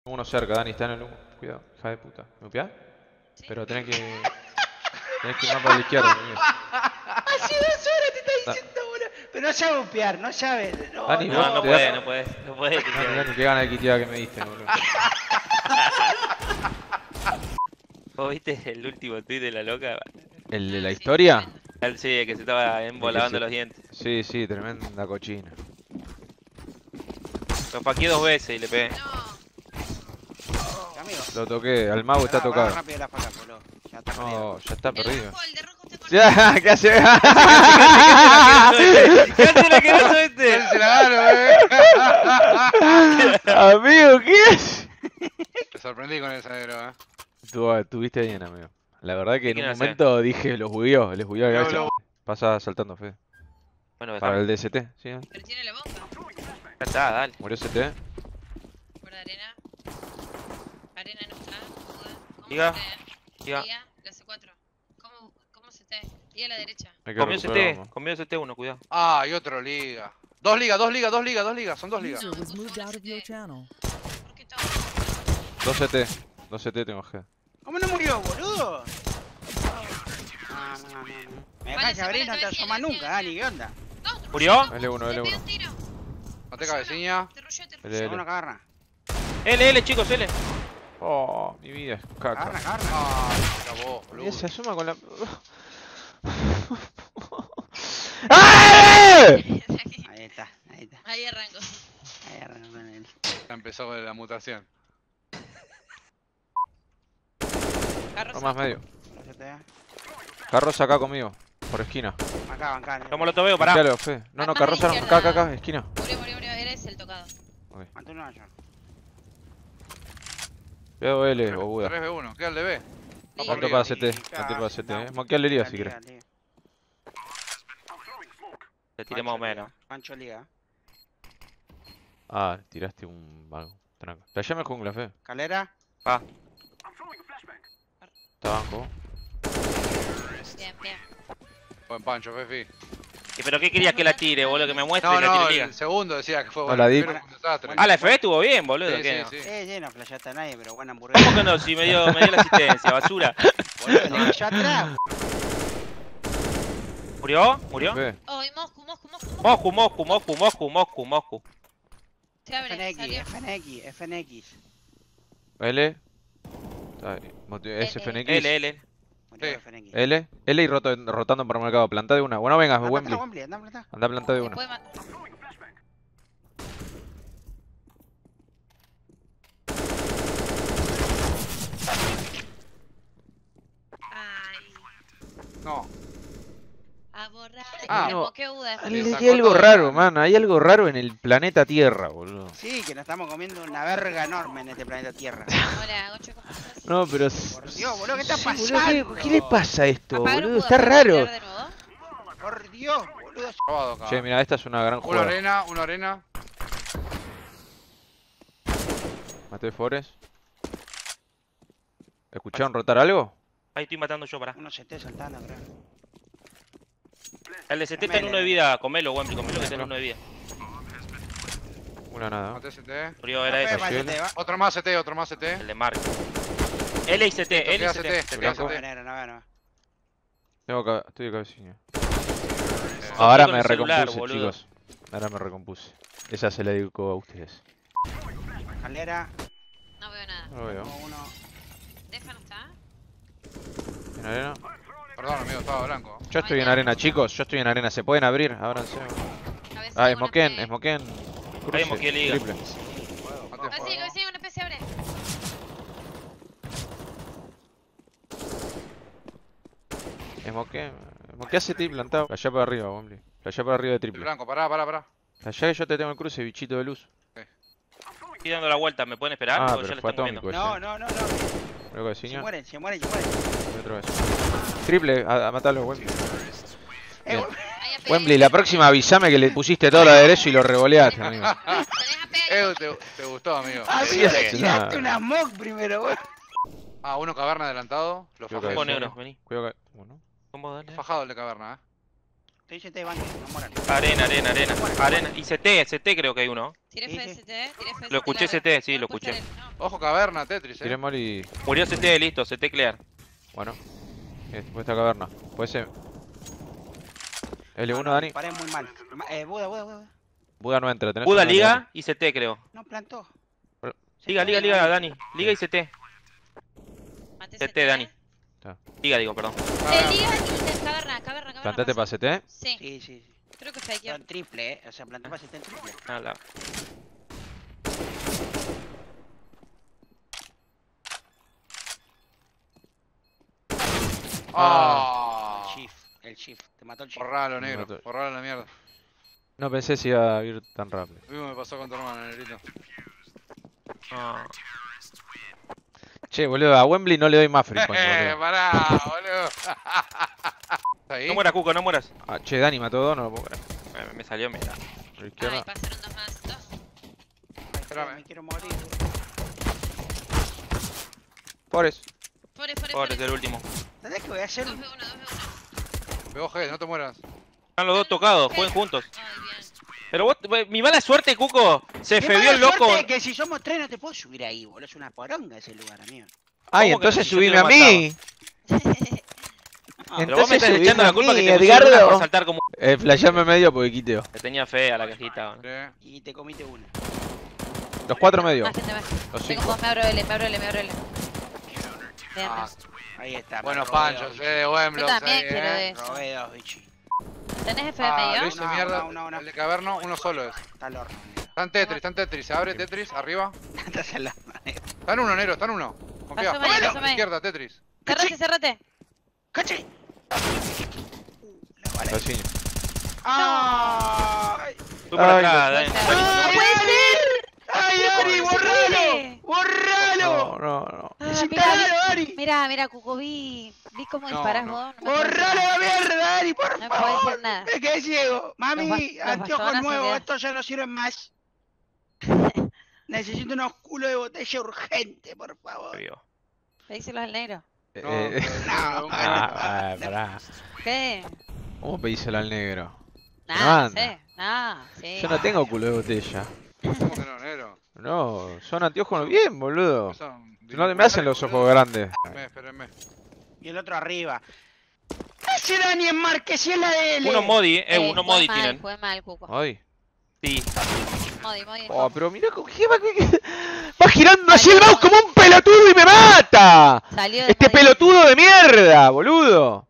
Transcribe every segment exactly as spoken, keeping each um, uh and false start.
Uno cerca, Dani, está en el humo. Cuidado, hija de puta. ¿Me upeás? Sí. Pero tenés que... Tenés que ir más para la izquierda, amigo. Hace dos horas te está Da- diciendo, boludo. Pero no sabe upear, no sabe. No, Dani, no, vos No, no te puede, das- no puede, no puede. Dani, Dani, qué gana de quiteada que me diste, boludo. ¿Vos viste el último tweet de la loca? ¿El de la Sí, historia? tremendo. Él sí, que se estaba embolando se- los dientes. Sí, sí, tremenda cochina. Lo paqueé dos veces y le pegué. No. amigo. Lo toqué, al mago está Pará, tocado. pará, rápido la faca, boludo. Ya está perdido. No, ya está El perdido. rojo, el de rojo está con Ya, ¿qué hace? ¡Quédate el asqueroso este! Se la gano, eh. Amigo, ¿qué es? Te sorprendí con esa negro, eh. Tú estuviste bien, amigo. La verdad que en ¿Qué un quieren hacer? momento dije, los bugueó, les bugueó la No, cabeza. no. Pasa saltando, Fede. Bueno, Para dejame. el D S T, ¿sí? ¿eh? Pero tiene la bomba. Ya está, dale. Murió S T. Por arena. Arena no está. ¿Cómo Diga. se te? Diga. Diga, la C cuatro. ¿Cómo, cómo se te? Y a la derecha. Hay que Comió recuperar, C T, vamos. comió C T uno, cuidado. Ah, y otro liga. Dos ligas, dos ligas, dos ligas, dos ligas. Son dos ligas. No, User was puso moved una out of C your T. channel. ¿Por qué todo? Dos C T. Dos C T tengo G. ¿Cómo no murió, boludo? No, no, no, no. Me Vale, dejás se abrir y no pone te cabecilla, asomas nunca, cabecilla. Dani, ¿qué onda? No, te ¿Murió? rushó, L uno, te L pide uno. un tiro. Mate cabecilla. Te rushó, te L, rushó. L. Una caverna. L, L, chicos, L. Oh, mi vida es Caverna, caca. caverna. Ah, se acabó, Mira, boludo. se asoma con la... ¡Ay! Ahí está, ahí está. Ahí arranco. Ahí arrancó con él. Ya empezó con la mutación. Carros. No más medio. No se te da. Carros acá conmigo. Por esquina. Acá, acá. ¿Cómo lo veo? Pará. Claro, Fe. No, no, Más Carros de acá, izquierda. acá, acá, esquina. Murió, murió, murió. Eres el tocado. Mate uno yo. Cuidado L o Buda. tres ve uno. Queda el de B. Liga. Mantén arriba. para C T. Liga, Mantén para C T, no. eh. Moqueale liga si Liga, querés. liga. Le tiré más o menos. Pancho Liga. Ah, tiraste un vago. Tranca. Playame jungla, Fe. Calera. Ah, Está banco. Bien, bien. Buen pancho, Fefi. ¿y pero qué querías que la tire, boludo? Que me muestre No, y la no, tire liga. el segundo decía que fue No, bueno. la di. El primero fue un desastre. Ah, la F B estuvo bien, boludo. Sí, ¿qué sí, no? sí. Eh, sí, no flasheaste a nadie, pero buena hamburguesa. ¿Cómo que no? Si me dio, me dio la asistencia, basura. Boludo, le cayó atrás. ¿Murió? ¿Murió? Fe. Oh, y Moscu, Moscu, Moscu. Moscu, Moscu, Moscu, Moscu, Moscu, Moscu. Se abre, F N X, salió. F N X, F N X. L. Ay, moti- S F N X. L, L. Murió Sí. F N X. L. L y roto- rotando por mercado. Plantá de una. Bueno, venga, Anda, Wembley. plantá, Wembley, anda, plantá. Anda plantá de Se una. puede matar. Ay, No. a borrar. Ah, Le no. moqué Uda. Le Hay, sacó hay algo todo el raro, daño. man. Hay algo raro en el planeta Tierra, boludo. Sí, que nos estamos comiendo una verga enorme en este planeta Tierra. Hola, Gocho, ¿cómo estás? No, pero... Por Dios, boludo, ¿qué está Sí, boludo, pasando? ¿qué, qué le pasa a esto, Apagar un boludo? Buda, Está ¿puedo raro. tirar de nuevo? Por Dios, boludo. Acabado acá. Che, mira, esta es una gran Una jugada. arena, una arena. Maté Forest. ¿Escucharon rotar algo? Ahí estoy matando yo, pará. Uno se esté saltando, creo. El de C T está en uno de vida. Comelo, Wembley, comelo que está en uno de vida. Una nada. Mate C T. Murió, era F, ese. para sí. C T, va. Otro más C T, otro más C T. El de Mark. L y C T, L y Queda C C T, T. se queda Blanco. C No, T. negro, no veo, no veo. Tengo ca- estoy de cabecilla. Estoy Ahora con me el celular, recompuse, boludo. chicos. Ahora me recompuse. Esa se la dedico a ustedes. Calera. No veo nada. No lo veo. Uno, uno. Deja no está. ¿En arena? Perdón, amigo, estaba blanco. Yo estoy en arena, chicos. Yo estoy en arena. ¿Se pueden abrir? Ábranse. Cabeza Ah, de una Smoken, P. Smoken. Ahí moqué liga. Triple. Mate Cabecilla, fuego. cabecilla de una P se abre. Smoken. Smoken hace triple plantado. Allá para arriba, Wembley. Allá para arriba de El triple. blanco, pará, pará, pará. Allá que yo te tengo el cruce, bichito de luz. Estoy dando la vuelta, ¿me pueden esperar? Ah, O ya pero le fue están moviendo. atómico No, ese. no, no, no. Luego de Se ciña. mueren, se mueren, se mueren. Y otra vez. Triple, a, a matarlo, Wembley. Eh, Bien. Ahí A P. Wembley, la próxima avísame que le pusiste todo a la derecha y lo revoleaste, amigo. Tenés A P. Eh, te, te gustó, amigo. Ah, Sí, mira, sí, le tiraste no. una smog primero, weón. Ah, uno caverna adelantado. Lo Creo fajé. que Vos, sí. negro, vení. Cuidado que... Bueno. ¿Cómo dale? Fajado el de caverna, eh. Estoy C T de banco, no moran. Arena, arena, arena. Arena. Y C T, C T creo que hay uno. Tiré Sí, F sí. S T, tiré F S T. Lo escuché larga. C T, sí, No lo puede escuché. ser el- no. Ojo, caverna, Tetris, Tiré eh. Molly. Murió C T, listo, C T clear. Bueno. Después esta caverna. Puede ser. L uno, No, no, Dani. Paré muy mal. Ma- Eh, Buda, Buda, Buda. Buda no entra. tenés Buda, una liga y C T creo. No plantó. Liga, liga, liga, Dani. Liga y C T. Maté C T, C T. Dani. Liga, digo, perdón. Eh, liga y caverna, caverna, caverna. Plantate para pasó. C T. Sí, Sí, sí, sí. creo que fakeó. Está en triple, eh. O sea, plantó para C T en triple. Ah, la- Ah. El shift, el shift. Te mató el shift. Borralo, Me negro. mató. Borralo la mierda. No pensé si iba a ir tan rápido. Lo mismo me pasó con tu hermano, negrito. Ah. Che, boludo, a Wembley no le doy más free point, Eh, boludo. pará, boludo. ¿Está ahí? No mueras, Cuco, no mueras. Ah, che, Dani mató dos, no lo puedo creer. Me, me salió, me da. Por la Ay, izquierda. pasaron dos más. Dos. Ay, Espérame. Me quiero morir. Pobres. Fore, fore, Pobre, es fore. el último. ¿Sabés qué voy a hacer? Dos ve uno, dos ve uno. Veo G, no te mueras. Están los dos tocados, jueguen juntos. Ay, bien. Pero vos, mi mala suerte, Cuco. Se Qué febió mala el loco. suerte que si somos tres no te puedo subir ahí, boludo. Es una poronga ese lugar, amigo. Ay, ¿Cómo que entonces no? Si yo te subime lo a mí. Pero vos me Entonces estás subime echando a la culpa mí, que te pusieron una Edgardo. por saltar como... Eh, flasheame medio porque quiteo. Te tenía fe a la cajita. ¿no? Sí. Y te comiste una. Los cuatro medio. Más gente más. Los Tengo cinco. dos, me abro L, me abro L, me abro L. Bien, Ah, Ahí está. buenos me robé panchos, dos, eh, de Wembley. Yo también eh, quiero eh. de bichi. eso. Robé dos, bichi. ¿Tenés F de Ah, lo medio? hice No, mierda. no, no, no. El de caverno, uno solo es. Está al horno. Está en Tetris, está en Tetris. Se abre Tetris, arriba. Estás al horno. Está en uno, negro, está en uno. Confía. Pasó medio, A pasó la medio. izquierda, Tetris. Cerrate, cerrate. ¡Caché! La vara. Los niños. ¡Ay! Tú por Ay, acá, no Dani. ¡Ay, puede Dani! ¡Ay, Dani! ¡Borralo! ¡Borralo! No, no, no. Ah, ¡Desinstalalo, mira, Dani! mira, mira, Cuco, vi, vi cómo No, disparás no. vos. No me puedo decir ¡Borralo nada. la mierda, Dani! ¡Por No puedo decir favor! nada. Me quedé ciego. Mami, Los bas- los anteojos bastonazos nuevos. de- Estos ya no sirven más. Necesito unos culos de botella urgente, por favor. Vio. Pedíselos al negro. Eh, No, eh, no, no, ah, ah, pará. ¿Qué? ¿Cómo pedíselo al negro? Nada, no anda. sé. Nada, sí. Yo no tengo culo de botella. ¿Cómo que no, negro? No, son anteojos bien, boludo. Son No me hacen los ojos grandes. Espérenme, espérenme. Y el otro arriba. ¿Qué hace Dani en Marques si es la de él? Uno modi, eh, Eh, uno jugué modi mal, tienen. Jugué mal, Cuco. Ay. Sí. Modi, modi. Oh, pero mira cómo que va, que- va girando así el mouse como un pelotudo y me mata. Salió de Este modi. pelotudo de mierda, boludo.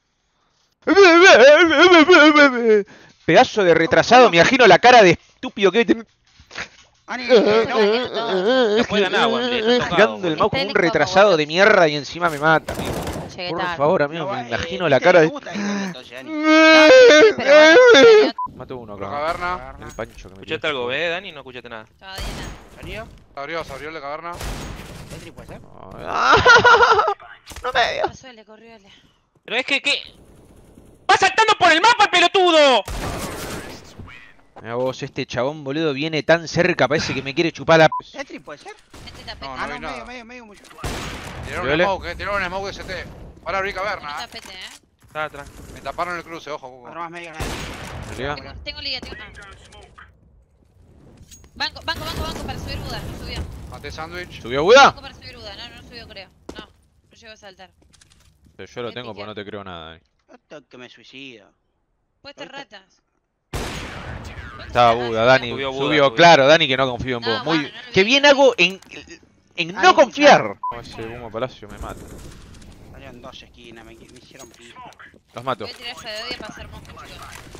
Pedazo de retrasado, me imagino la cara de estúpido que debe tener. Dani, No, no. no, No puede ganar, Wembley, está tocado, Girando el boludo. mouse como un Técnico, retrasado como de mierda y encima me mata, amigo. Llegué Por tarde. favor, amigo, No, me eh, imagino ¿viste la que cara te de. gusta ahí, entonces, Dani? Sí, pero bueno, Mato uno La acá. caverna. El pancho que me ¿Escuchaste algo, eh, Dani? No escuchaste nada. todavía nada. ¿Salió? Se abrió, se abrió la caverna. ¿Tetris puede ser? No me dio. Pasó L, corrió L. Pero es que, ¿qué? ¡Va saltando por el mapa el pelotudo! Mira vos, este chabón, boludo, viene tan cerca, parece que me quiere chupar la. ¿Tetris puede ser? Este tapete. No, Ah, vi no, nada. medio, medio, medio mucho. Tiraron Duele. un smoke, eh. Tiraron un smoke de S T. Ahora abrí Con un caverna. eh. tapete, eh. Está atrás. Me taparon el cruce, ojo, Cuco. Otro más medio, Dani. Liga. Tengo, tengo liga, tengo. Ah. Banco, banco, banco, banco para subir Buda. No subió. Maté sándwich. ¿Subió Buda? Banco para subir Buda. No, no subió, creo. No. No llegó a saltar. Pero yo lo Bien tengo porque piqueado. no te creo nada, Dani. Esto que me suicido. Puede estar ¿Oíste? ratas. Estaba Buda, Dani. Subió Subió, Buda, subió. claro, Dani, que no confío en No, vos. Muy bueno, no lo Qué vi. bien hago en, en Ay, no confiar. claro. Ese humo palacio me mata. Salieron dos esquinas, me, me hicieron pija. Los mato. Voy a tirar esa de odio para hacer monstruo, chicos.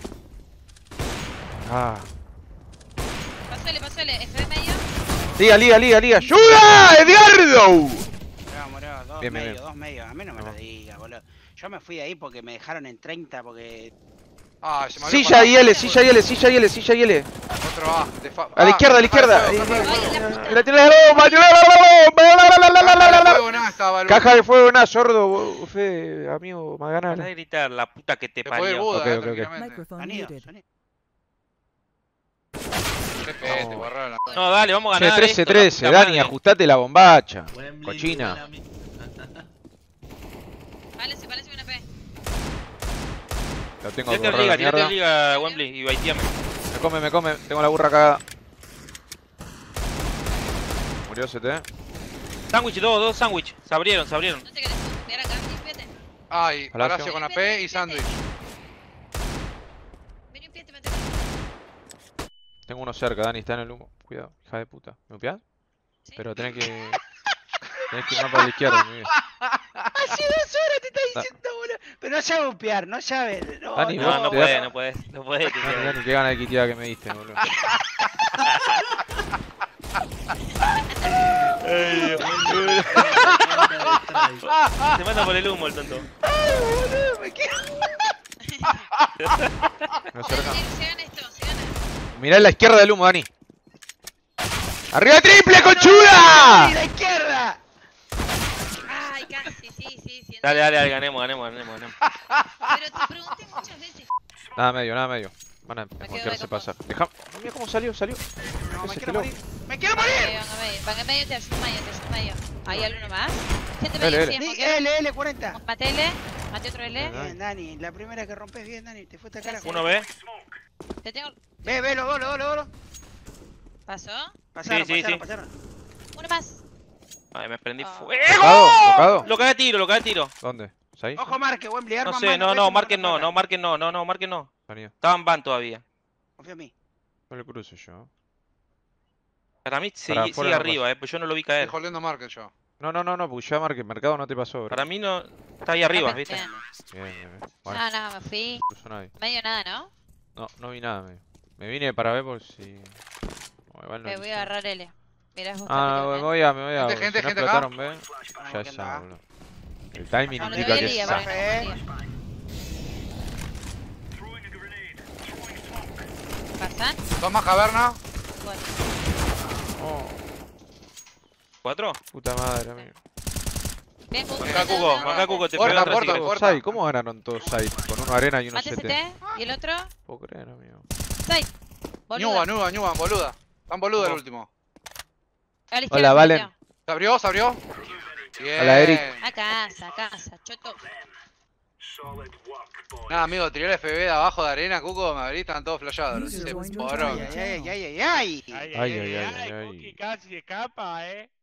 Ah. Pasó L, pasó L. F de medio. Liga, liga, liga, liga. ¡Ayuda, Edgardo! Murió, murió, dos Bien, bien, medios, bien. dos medios. A mí no me No. lo digas, boludo. Yo me fui de ahí porque me dejaron en treinta porque... Ah, se me abrió Silla para- y L, silla y L, silla y L, silla y L. Otro A. de fa- A la Ah, izquierda, a la izquierda. fuego, Eh, fuego, eh, Ay, la puta. La tiene la bomba, tiene la bomba. fuego, nada, estaba el- Caja de fuego, nada, sordo, Fede, amigo, Para Magana. de gritar, la puta que te Se fue el parió. Buda, Ok, eh, ok, ok. tranquilamente. Microphone Sonido, muted. sonido. Qué peste, No. borraron la- No, dale, vamos a Che, ganar. trece esto, trece, la puta Dani, madre. ajustate la bombacha. Wembley, Cochina. duele a mí. Vale, se parece una P. Lo tengo Tirate borrado liga, la tirate mierda. liga, Wembley, y baiteame. Me come, me come. Tengo la burra cagada. Murió C T. Sándwich, dos, dos sándwich. Se abrieron, se abrieron. ¿No te querés copiar acá? Limpiate. Ay, Palacio. Palacio con A P y sándwich. Ven, limpiate, mate. Tengo uno cerca, Dani, está en el humo. Cuidado, hija de puta. ¿Me upeás? Sí. Pero tenés que... tenés que ir más para la izquierda, mi vida. Hace dos horas te está Da- diciendo, boludo. Pero no sabe upear, no sabe. No, Dani, No, vos no te puede, das- no puede, no puede. que Dani, sea. Dani, qué gana de quiteada que me diste, boludo. Ay, Dios, boludo. Se manda por el humo el tonto. Me acerca. Sí, se gana esto, se gana. Mirá en la izquierda del humo, Dani. ¡Arriba triple, conchuda! ¡La izquierda! Ay, casi, sí, sí, sí. Dale, dale, dale, ganemos, ganemos, ganemos. ganemos. Pero te pregunté muchas veces. Nada medio, nada medio. Van a quedo desbloquearse de pasar. Deja... Mira cómo salió, salió. No, me Ese quiero kilo. morir. ¡Me quiero Van morir! a medio, van a medio. Van a medio, te ayudo medio, te ayudo medio. ¿Hay alguno más? Gente L, medio, L. sí, Di- Moquero. L, L, cuarenta. Mate L, mate otro L. Ajá. Bien, Dani, la primera que rompes bien, Dani, te fuiste a cara. Uno B. Te tengo. Ve, ve, los dos, los dos, los dos. ¿Pasó? Pasaron, Sí, sí, pasaron, sí. pasaron. Uno más. Ay, me prendí Ah. fuego. ¿Tocado? ¿Tocado? Lo cagué a tiro, lo cagué a tiro. ¿Dónde? ¿Ahí? Ojo, marque, Wembley, arma No sé, mano, no, ves, no, mano, marquen no, placa. no, marquen no, no, no, marquen no. Venido. Estaban van todavía. Confía en mí. No le cruzo yo. Para mí sigue, Para sigue afuera no arriba, eh, pues yo no lo vi caer. Estoy jodiendo market yo. No, no, no, no, porque ya marqué. Mercado no te pasó, bro. Para mí no. Está ahí arriba, ¿viste? Bien. Bien, bien, bien. Bueno, No, no, me fui. no cruzó nadie. Medio nada, ¿no? No, no vi nada, me, me vine para ver por si... Oh, igual no Me voy hice. a agarrar L. Mirá vos Ah, no, me voy a, me voy a... Gente, porque gente, si no gente acá. explotaron, ¿ves? Vamos, Ya que está, anda. boludo. El timing No, no indica te que liga, está. porque no confío. ¿Pasan? Dos más caverna. Bueno. Oh, ¿Cuatro? puta madre, amigo. Ven, vos. Acá Cuco, acá Cuco, te Puerta, pega atrás si puerta, querés. puerta. Sai, ¿cómo ganaron todos Sai? Con uno arena y uno Mate C C T. T. ¿Y el otro? Puedo creer, amigo. Side. Ñuba, Ñuba, Ñuba, boluda. Tan boluda el ¿Cómo? último. A la izquierda, Hola, Valen. Mateo. ¿Se abrió? ¿Se abrió? Bien. Hola, Eric. A casa, a casa, choto. Nada, amigo, tiré el F B de abajo de arena, Cuco, me abrí, estaban todos flasheados. User Se joined your poronga. Ay, ay, ay, ay, ay, ay. Ay, ay, ay, ay, ay. Cookie casi escapa, eh.